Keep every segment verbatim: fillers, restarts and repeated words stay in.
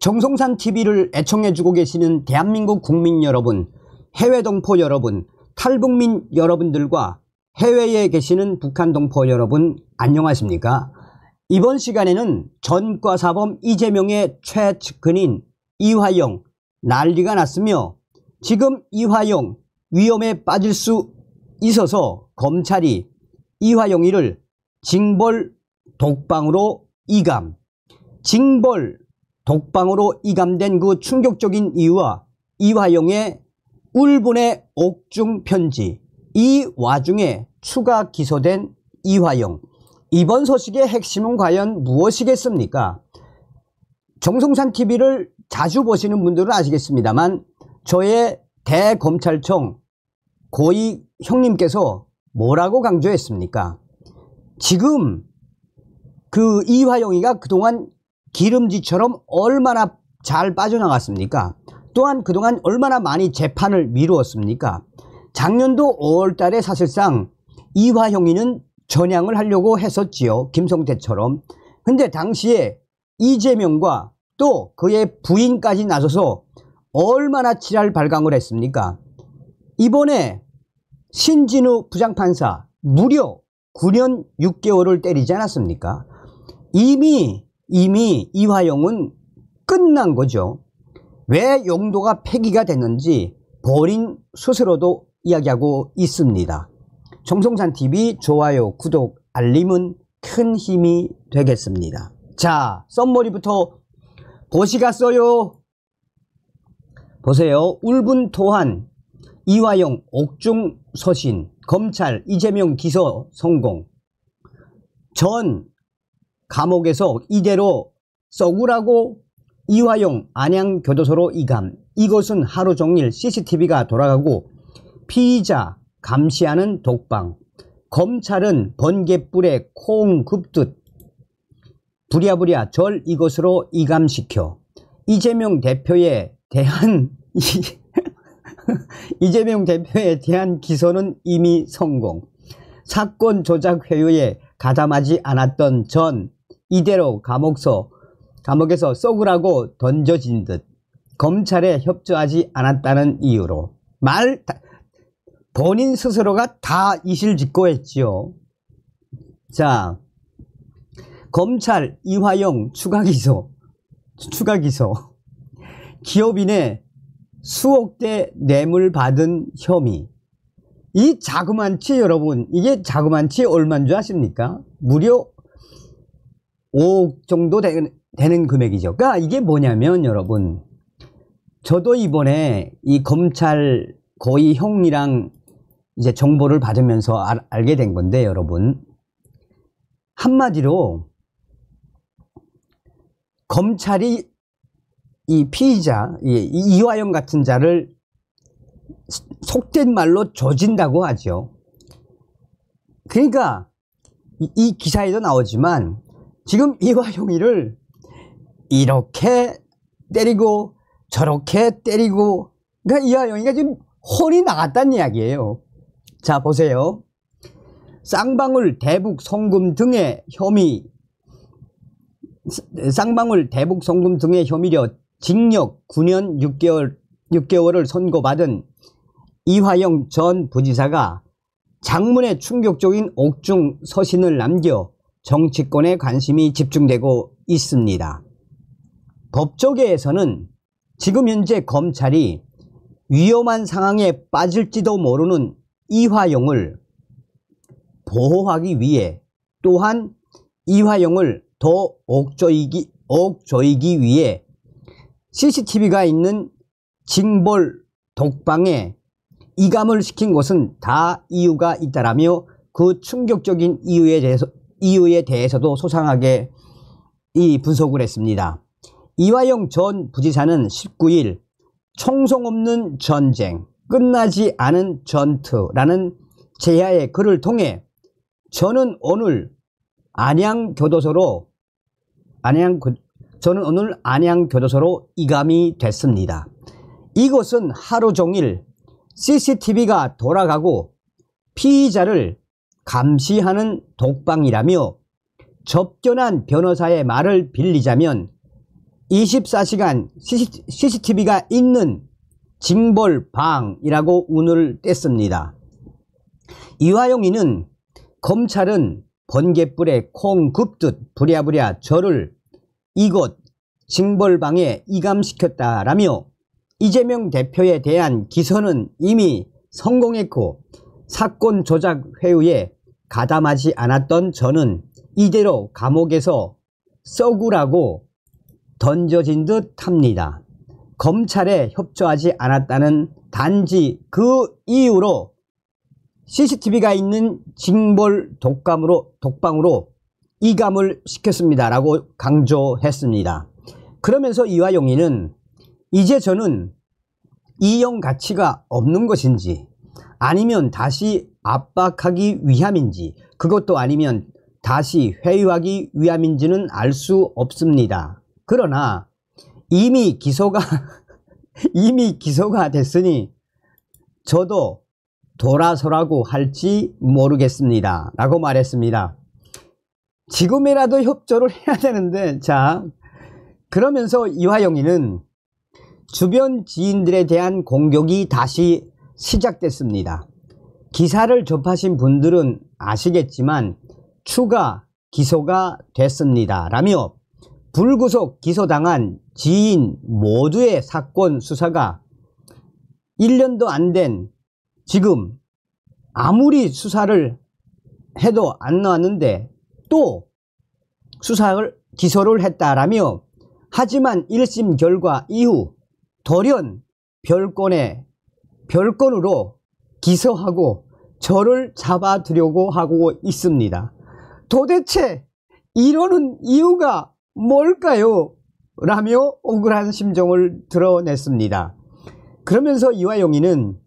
정성산 티비를 애청해주고 계시는 대한민국 국민 여러분, 해외 동포 여러분, 탈북민 여러분들과 해외에 계시는 북한 동포 여러분, 안녕하십니까? 이번 시간에는 전과사범 이재명의 최측근인 이화영 난리가 났으며, 지금 이화영 위험에 빠질 수 있어서 검찰이 이화영이를 징벌 독방으로 이감, 징벌 독방으로 이감된 그 충격적인 이유와 이화영의 울분의 옥중 편지, 이 와중에 추가 기소된 이화영, 이번 소식의 핵심은 과연 무엇이겠습니까? 정성산 티비를 자주 보시는 분들은 아시겠습니다만, 저의 대검찰청 고위 형님께서 뭐라고 강조했습니까? 지금 그 이화영이가 그동안 기름지처럼 얼마나 잘 빠져나갔습니까? 또한 그동안 얼마나 많이 재판을 미루었습니까? 작년도 오월 달에 사실상 이화영이는 전향을 하려고 했었지요. 김성태처럼. 근데 당시에 이재명과 또 그의 부인까지 나서서 얼마나 칠할 발광을 했습니까? 이번에 신진우 부장판사 무려 구 년 육 개월을 때리지 않았습니까? 이미 이미 이화영은 끝난 거죠. 왜 용도가 폐기가 됐는지 본인 스스로도 이야기하고 있습니다. 정성산 티비 좋아요, 구독, 알림은 큰 힘이 되겠습니다. 자, 썸머리부터 보시겠어요? 보세요. 울분 토한 이화영 옥중 서신, 검찰 이재명 기소 성공. 전 감옥에서 이대로 썩으라고 이화영 안양교도소로 이감. 이것은 하루 종일 씨씨티비가 돌아가고 피의자 감시하는 독방. 검찰은 번갯불에 콩 굽듯 부랴부랴 절 이것으로 이감시켜. 이재명 대표에 대한 이재명 대표에 대한 기소는 이미 성공. 사건 조작 회유에 가담하지 않았던 전 이대로 감옥서, 감옥에서 썩으라고 던져진 듯 검찰에 협조하지 않았다는 이유로 말 본인 스스로가 다 이실직고했지요. 자, 검찰 이화영 추가 기소, 추가 기소. 기업인의 수억대 뇌물 받은 혐의. 이 자그만치, 여러분, 이게 자그만치 얼마인 줄 아십니까? 무려 오억 정도 되, 되는 금액이죠. 그러니까 이게 뭐냐면, 여러분, 저도 이번에 이 검찰 고위 형이랑 이제 정보를 받으면서 알, 알게 된 건데, 여러분, 한마디로 검찰이 이 피의자, 이 이화영 같은 자를 속된 말로 조진다고 하죠. 그러니까 이, 이 기사에도 나오지만 지금 이화영이를 이렇게 때리고 저렇게 때리고, 그러니까 이화영이가 지금 혼이 나갔다는 이야기예요. 자, 보세요. 쌍방울 대북 송금 등의 혐의, 쌍방울 대북 송금 등의 혐의로 징역 구 년 육 개월, 육 개월을 선고받은 이화영 전 부지사가 장문의 충격적인 옥중 서신을 남겨 정치권에 관심이 집중되고 있습니다. 법조계에서는 지금 현재 검찰이 위험한 상황에 빠질지도 모르는 이화영을 보호하기 위해, 또한 이화영을 더 옥조이기, 옥조이기 위해 씨씨티비가 있는 징벌 독방에 이감을 시킨 것은 다 이유가 있다라며 그 충격적인 이유에 대해서, 이유에 대해서도 소상하게 이 분석을 했습니다. 이화영 전 부지사는 십구 일 총성 없는 전쟁, 끝나지 않은 전투라는 제야의 글을 통해 저는 오늘 안양교도소로 안양 저는 오늘 안양교도소로 이감이 됐습니다. 이것은 하루 종일 씨씨티비가 돌아가고 피의자를 감시하는 독방이라며, 접견한 변호사의 말을 빌리자면 이십사 시간 씨씨티비가 있는 징벌방이라고 운을 뗐습니다. 이화영이는 검찰은 번갯불에 콩 굽듯 부랴부랴 저를 이곳 징벌방에 이감시켰다라며 이재명 대표에 대한 기소는 이미 성공했고 사건 조작 회유에 가담하지 않았던 저는 이대로 감옥에서 썩으라고 던져진 듯 합니다. 검찰에 협조하지 않았다는 단지 그 이유로 씨씨티비가 있는 징벌 독감으로, 독방으로 이감을 시켰습니다 라고 강조했습니다. 그러면서 이화영이는 이제 저는 이용 가치가 없는 것인지 아니면 다시 압박하기 위함인지 그것도 아니면 다시 회유하기 위함인지는 알 수 없습니다. 그러나 이미 기소가 이미 기소가 됐으니 저도 돌아서라고 할지 모르겠습니다 라고 말했습니다. 지금이라도 협조를 해야 되는데, 자, 그러면서 이화영이는 주변 지인들에 대한 공격이 다시 시작됐습니다. 기사를 접하신 분들은 아시겠지만 추가 기소가 됐습니다 라며 불구속 기소당한 지인 모두의 사건 수사가 일 년도 안 된 지금 아무리 수사를 해도 안 나왔는데 또 수사를 기소를 했다라며 하지만 일 심 결과 이후 돌연 별건에 별건으로 기소하고 저를 잡아두려고 하고 있습니다. 도대체 이러는 이유가 뭘까요? 라며 억울한 심정을 드러냈습니다. 그러면서 이화영이는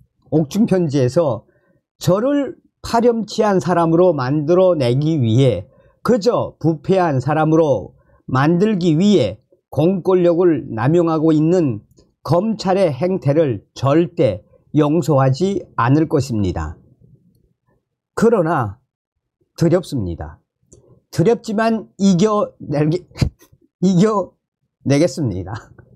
옥중편지에서 저를 파렴치한 사람으로 만들어내기 위해 그저 부패한 사람으로 만들기 위해 공권력을 남용하고 있는 검찰의 행태를 절대 용서하지 않을 것입니다. 그러나 두렵습니다. 두렵지만 이겨내기, 이겨내겠습니다.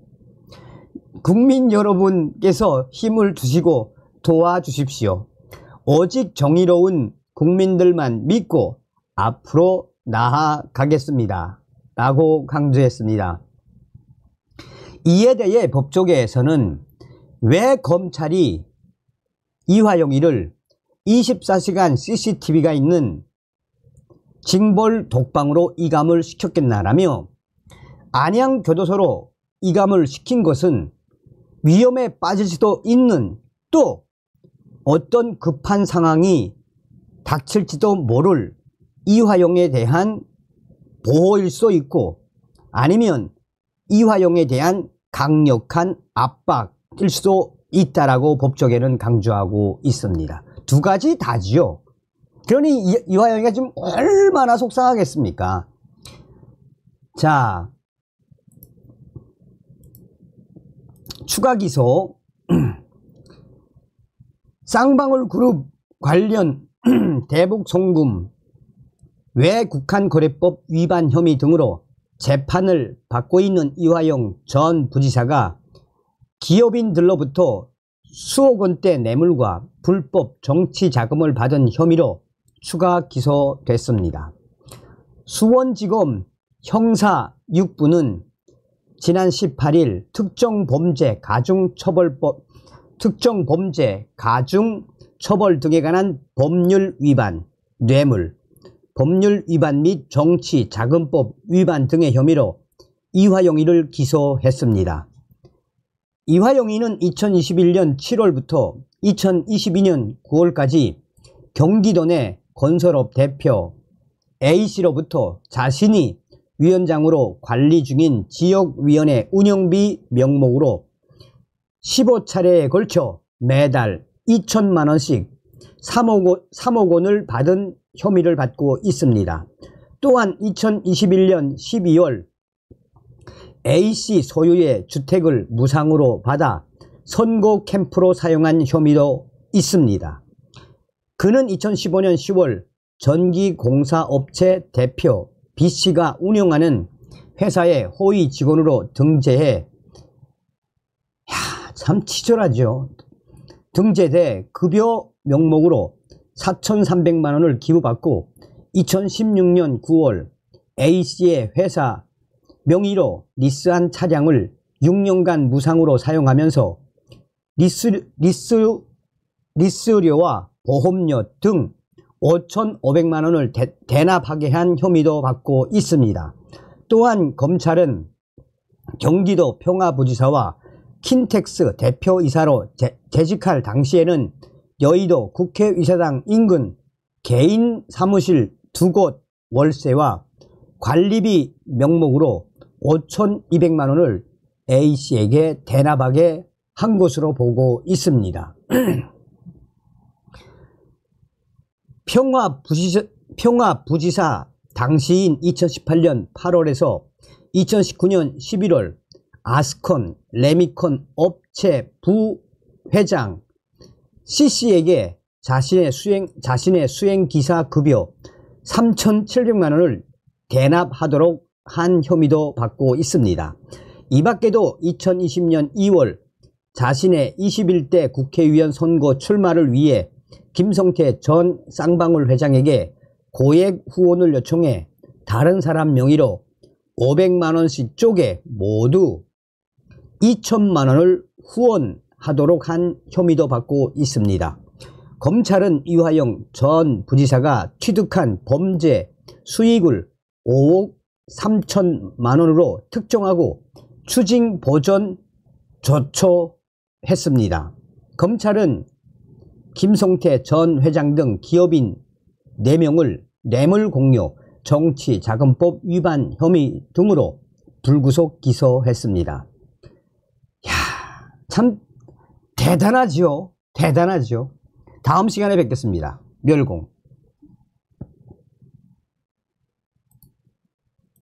국민 여러분께서 힘을 주시고 도와주십시오. 오직 정의로운 국민들만 믿고 앞으로 나아가겠습니다 라고 강조했습니다. 이에 대해 법조계에서는 왜 검찰이 이화영이를 이십사 시간 씨씨티비가 있는 징벌 독방으로 이감을 시켰겠나라며 안양교도소로 이감을 시킨 것은 위험에 빠질 수도 있는 또 어떤 급한 상황이 닥칠지도 모를 이화영에 대한 보호일 수도 있고 아니면 이화영에 대한 강력한 압박일 수도 있다라고 법조계는 강조하고 있습니다. 두 가지 다지요. 그러니 이, 이화영이가 지금 얼마나 속상하겠습니까? 자, 추가 기소 쌍방울 그룹 관련 대북 송금 외국한거래법 위반 혐의 등으로 재판을 받고 있는 이화영 전 부지사가 기업인들로부터 수억 원대 뇌물과 불법 정치 자금을 받은 혐의로 추가 기소됐습니다. 수원지검 형사 육 부는 지난 십팔 일 특정범죄 가중처벌법 특정범죄 가중처벌 등에 관한 법률 위반, 뇌물, 법률 위반 및 정치자금법 위반 등의 혐의로 이화영이를 기소했습니다. 이화영이는 이천이십일 년 칠월부터 이천이십이 년 구월까지 경기도 내 건설업 대표 A씨로부터 자신이 위원장으로 관리 중인 지역위원회 운영비 명목으로 십오 차례에 걸쳐 매달 이천만 원씩 삼억 원을 받은 혐의를 받고 있습니다. 또한 이천이십일 년 십이 월 A씨 소유의 주택을 무상으로 받아 선거 캠프로 사용한 혐의도 있습니다. 그는 이천십오 년 시월 전기공사업체 대표 B씨가 운영하는 회사의 호위 직원으로 등재해, 야, 참 치졸하죠. 등재돼 급여 명목으로 사천삼백만 원을 기부받고 이천십육 년 구월 A씨의 회사 명의로 리스한 차량을 육 년간 무상으로 사용하면서 리스, 리스, 리스료와 보험료 등 오천오백만 원을 대, 대납하게 한 혐의도 받고 있습니다. 또한 검찰은 경기도 평화부지사와 킨텍스 대표이사로 재, 재직할 당시에는 여의도 국회의사당 인근 개인 사무실 두 곳 월세와 관리비 명목으로 오천이백만 원을 A씨에게 대납하게 한 것으로 보고 있습니다. 평화부지사, 평화부지사 당시인 이천십팔 년 팔월에서 이천십구 년 십일월 아스콘 레미콘 업체 부회장 C씨에게 자신의 수행, 자신의 수행기사 급여 삼천칠백만 원을 대납하도록 한 혐의도 받고 있습니다. 이 밖에도 이천이십 년 이월 자신의 이십일 대 국회의원 선거 출마를 위해 김성태 전 쌍방울 회장에게 고액 후원을 요청해 다른 사람 명의로 오백만 원씩 쪼개 모두 이천만 원을 후원하도록 한 혐의도 받고 있습니다. 검찰은 이화영 전 부지사가 취득한 범죄 수익을 오억 삼천만 원으로 특정하고 추징 보전 조처했습니다. 검찰은 김성태 전 회장 등 기업인 네 명을 뇌물 공여, 정치자금법 위반 혐의 등으로 불구속 기소했습니다. 이야, 참 대단하죠. 대단하죠. 다음 시간에 뵙겠습니다. 멸공.